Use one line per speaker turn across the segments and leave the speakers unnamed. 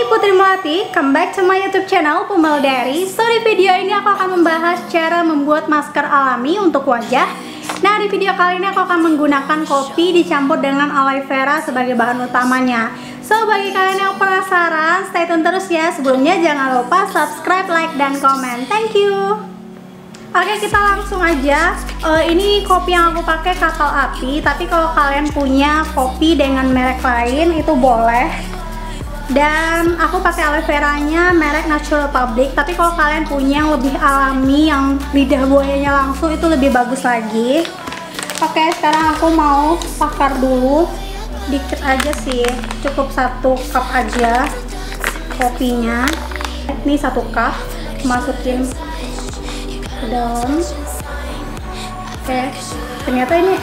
Putri Melati, come back to my YouTube channel Pembalut Diary. So di video ini aku akan membahas cara membuat masker alami untuk wajah. Nah di video kali ini aku akan menggunakan kopi dicampur dengan aloe vera sebagai bahan utamanya. So bagi kalian yang penasaran, stay tune terus ya. Sebelumnya jangan lupa subscribe, like, dan komen. Thank you. Oke, kita langsung aja. Ini kopi yang aku pakai kapal api, tapi kalau kalian punya kopi dengan merek lain itu boleh. Dan aku pakai aloe veranya merek Natural Republic, tapi kalau kalian punya yang lebih alami, yang lidah buayanya langsung, itu lebih bagus lagi. Oke, sekarang aku mau bakar dulu, dikit aja sih, cukup 1 cup aja kopinya. Ini 1 cup, masukin ke dalam. Oke, ternyata ini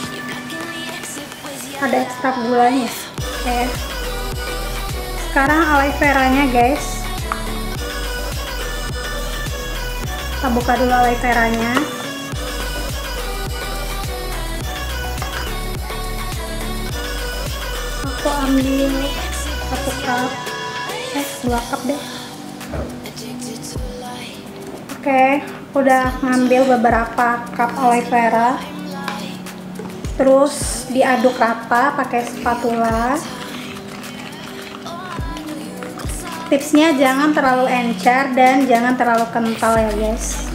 ada ekstrak gulanya. Oke, sekarang aloe veranya guys, kita buka dulu aloe veranya. Aku ambil 1 cup, 2 cup deh. Oke, udah ngambil beberapa cup aloe vera, terus diaduk rata pakai spatula. Tipsnya jangan terlalu encer dan jangan terlalu kental ya guys.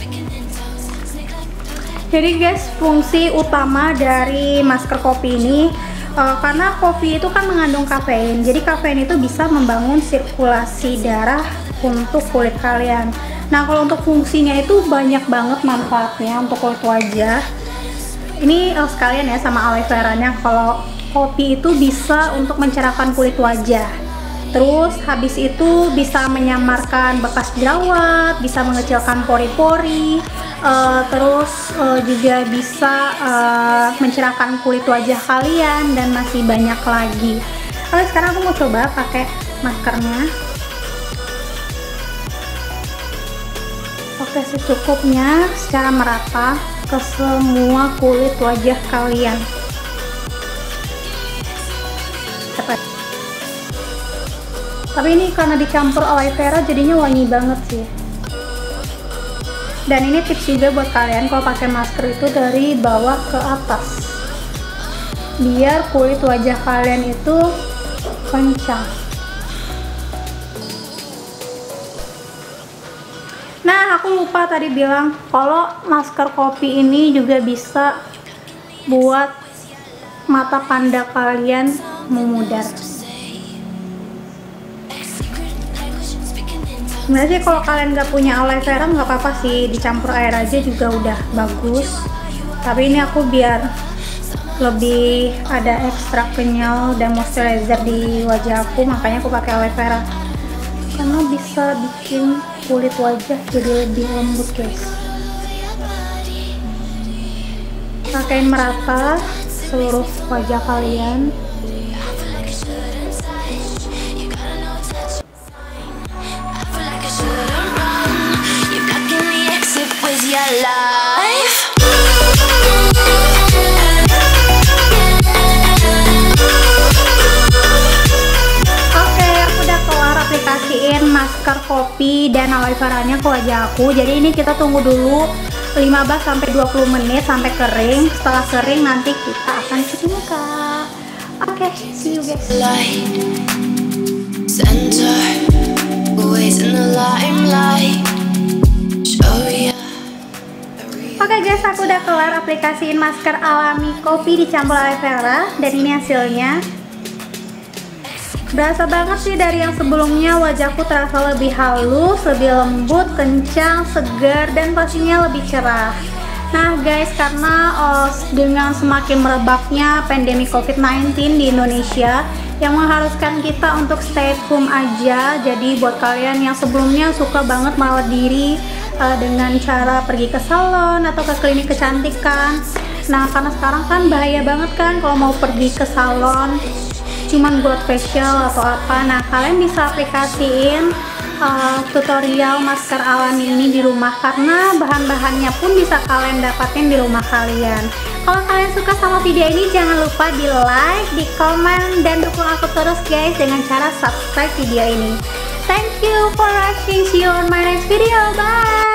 Jadi guys, fungsi utama dari masker kopi ini, karena kopi itu kan mengandung kafein, jadi kafein itu bisa membangun sirkulasi darah untuk kulit kalian. Nah kalau untuk fungsinya itu banyak banget manfaatnya untuk kulit wajah. Ini sekalian ya sama aloe veranya. Kalau kopi itu bisa untuk mencerahkan kulit wajah. Terus habis itu bisa menyamarkan bekas jerawat, bisa mengecilkan pori-pori, terus juga bisa mencerahkan kulit wajah kalian, dan masih banyak lagi. Oke, sekarang aku mau coba pakai maskernya. Oke, secukupnya secara merata ke semua kulit wajah kalian. Tapi ini karena dicampur aloe vera jadinya wangi banget sih. Dan ini tips juga buat kalian kalau pakai masker itu dari bawah ke atas, biar kulit wajah kalian itu kencang. Nah aku lupa tadi bilang kalau masker kopi ini juga bisa buat mata panda kalian memudar. Sebenarnya sih kalau kalian nggak punya aloe vera nggak apa-apa sih, dicampur air aja juga udah bagus. Tapi ini aku biar lebih ada ekstrak kenyal dan moisturizer di wajah aku, makanya aku pakai aloe vera, karena bisa bikin kulit wajah jadi lebih lembut guys. Pakaiin merata seluruh wajah kalian. Aplikasiin masker kopi dan aloe veranya ke wajah aku. Jadi ini kita tunggu dulu 15-20 menit sampai kering. Setelah kering nanti kita akan cuci muka. Oke, see you guys. Oke guys, aku udah kelar aplikasiin masker alami kopi dicampur aloe vera, dan ini hasilnya. Berasa banget sih dari yang sebelumnya, wajahku terasa lebih halus, lebih lembut, kencang, segar, dan pastinya lebih cerah. Nah guys, karena dengan semakin merebaknya pandemi COVID-19 di Indonesia yang mengharuskan kita untuk stay at home aja, jadi buat kalian yang sebelumnya suka banget merawat diri dengan cara pergi ke salon atau ke klinik kecantikan, nah karena sekarang kan bahaya banget kan kalau mau pergi ke salon cuman buat facial atau apa. Nah kalian bisa aplikasiin tutorial masker alami ini di rumah, karena bahan-bahannya pun bisa kalian dapatin di rumah kalian. Kalau kalian suka sama video ini, jangan lupa di like, di komen, dan dukung aku terus guys dengan cara subscribe video ini. Thank you for watching, see you on my next video, bye.